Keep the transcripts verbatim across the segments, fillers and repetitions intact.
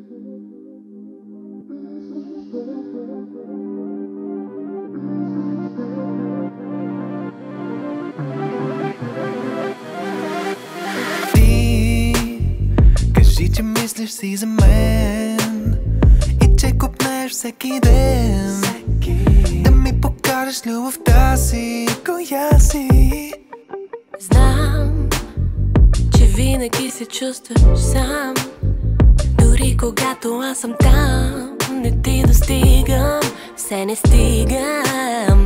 Кажи, че мислиш си за мен и че копнеш всеки ден, да ми покажеш любовта си, коя си. Знам, че винаги се чувстваш сам, дори когато аз съм там. Не ти достигам, все не стигам.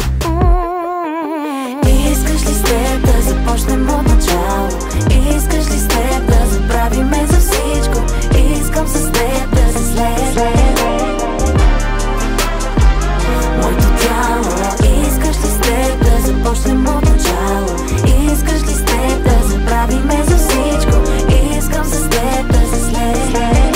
Искаш ли с теб да започнем от начало? Искаш ли с теб да забравиме за всичко? Искам с теб да се слезе моето тяло. Искаш ли с теб да започнем от начало? Искаш ли с теб да забравиме за всичко? Искам с теб да се слезе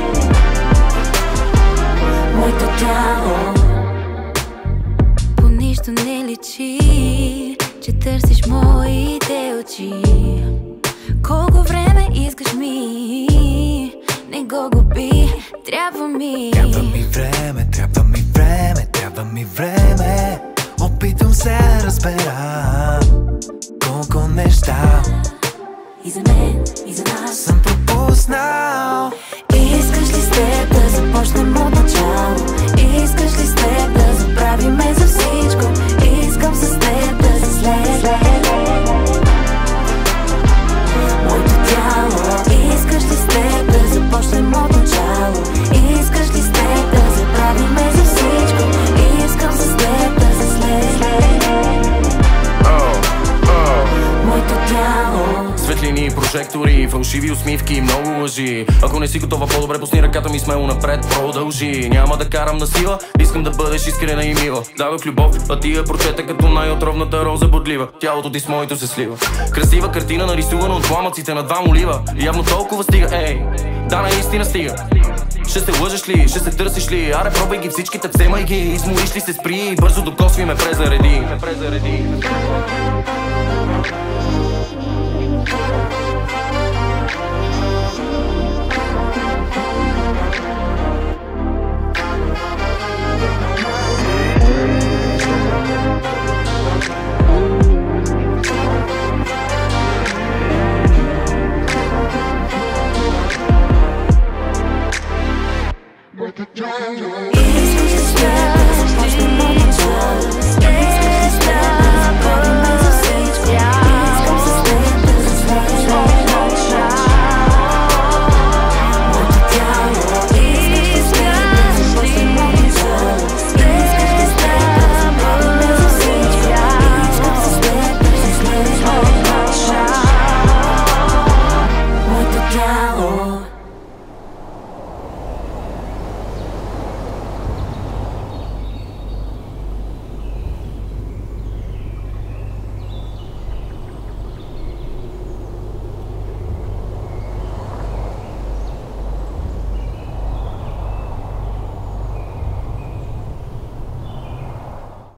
моето тяло. По нищо не личи, че търсиш моите очи. Колко време искаш ми, не го губи, трябва ми. Трябва ми време, трябва ми време, трябва ми време. Опитвам се да разбера колко неща и за мен, и за нас съм пропуснал. Искаш ли с теб да започнем от начало? Искаш ли с теб да забравиме за всичко? Искам с теб да се слезе моето тяло. Искаш ли с теб да започнем от начало? Искаш ли с теб да забравиме за всичко? Искам с теб да се слезе моето тяло. Светлини, прожектори, фалшиви усмивки, много лъжи. Ако не си готова, по-добре пусни ръката ми смело напред, продължи. Няма да карам на сила, искам да бъдеш искрена и мила. Дадох любов, а ти я прочета като най-отровната роза бодлива. Тялото ти с моето се слива. Красива картина, нарисувана от пламъците на два молива. Явно толкова стига, ей, да наистина стига. Ще се лъжеш ли, ще се търсиш ли? Аре, пробвай ги всичките, вземай ги. Измориш ли се, спри, бързо докосви ме презареди.